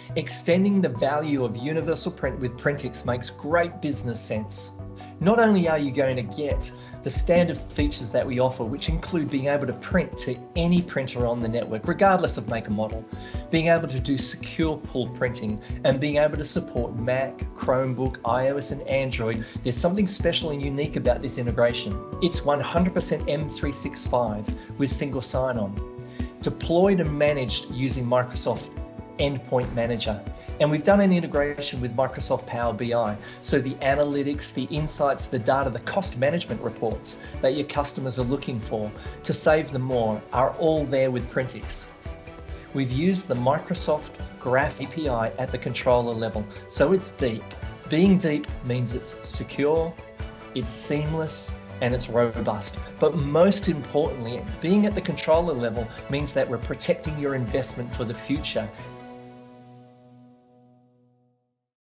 Extending the value of Universal Print with Printix makes great business sense. Not only are you going to get the standard features that we offer, which include being able to print to any printer on the network, regardless of make and model, being able to do secure pull printing, and being able to support Mac, Chromebook, iOS, and Android, there's something special and unique about this integration. It's 100% M365 with single sign-on, deployed and managed using Microsoft Endpoint Manager. And we've done an integration with Microsoft Power BI. So the analytics, the insights, the data, the cost management reports that your customers are looking for to save them more are all there with Printix. We've used the Microsoft Graph API at the controller level, so it's deep. Being deep means it's secure, it's seamless, and it's robust. But most importantly, being at the controller level means that we're protecting your investment for the future